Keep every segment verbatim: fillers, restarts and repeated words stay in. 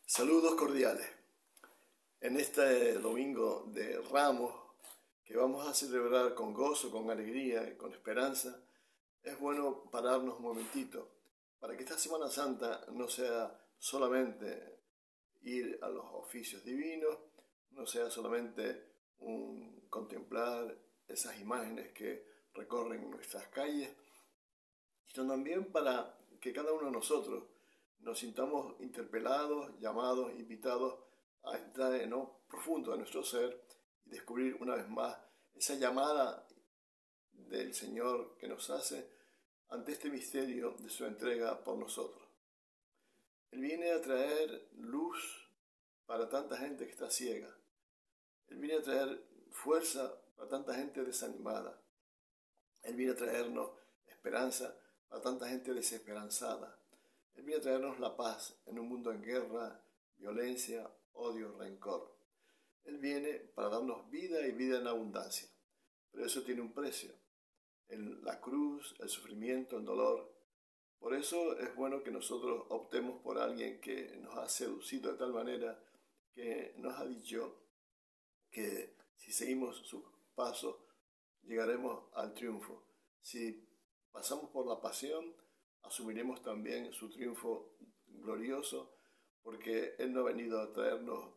Saludos cordiales. En este domingo de Ramos, que vamos a celebrar con gozo, con alegría y con esperanza, es bueno pararnos un momentito para que esta Semana Santa no sea solamente ir a los oficios divinos, no sea solamente un contemplar esas imágenes que recorren nuestras calles, sino también para que cada uno de nosotros nos sintamos interpelados, llamados, invitados a entrar en lo profundo de nuestro ser y descubrir una vez más esa llamada del Señor que nos hace ante este misterio de su entrega por nosotros. Él viene a traer luz para tanta gente que está ciega. Él viene a traer fuerza para tanta gente desanimada. Él viene a traernos esperanza para tanta gente desesperanzada. Él viene a traernos la paz en un mundo en guerra, violencia, odio, rencor. Él viene para darnos vida y vida en abundancia. Pero eso tiene un precio. En la cruz, el sufrimiento, el dolor. Por eso es bueno que nosotros optemos por alguien que nos ha seducido de tal manera que nos ha dicho que si seguimos sus pasos llegaremos al triunfo. Si pasamos por la pasión, asumiremos también su triunfo glorioso, porque Él no ha venido a traernos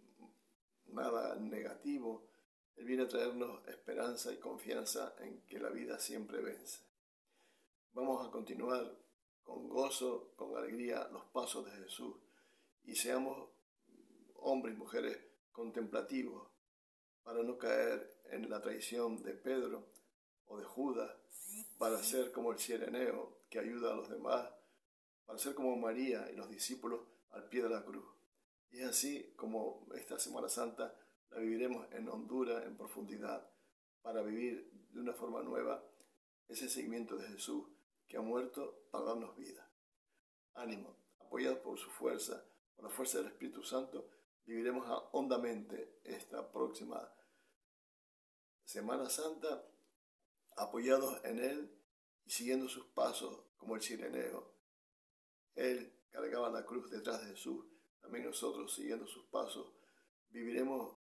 nada negativo. Él viene a traernos esperanza y confianza en que la vida siempre vence. Vamos a continuar con gozo, con alegría, los pasos de Jesús y seamos hombres y mujeres contemplativos para no caer en la traición de Pedro o de Judas, para ser como el cireneo que ayuda a los demás, para ser como María y los discípulos al pie de la cruz. Y es así como esta Semana Santa la viviremos en hondura, en profundidad, para vivir de una forma nueva ese seguimiento de Jesús que ha muerto para darnos vida. Ánimo, apoyados por su fuerza, por la fuerza del Espíritu Santo, viviremos hondamente esta próxima Semana Santa, apoyados en Él y siguiendo sus pasos como el cireneo. Él cargaba la cruz detrás de Jesús, también nosotros siguiendo sus pasos viviremos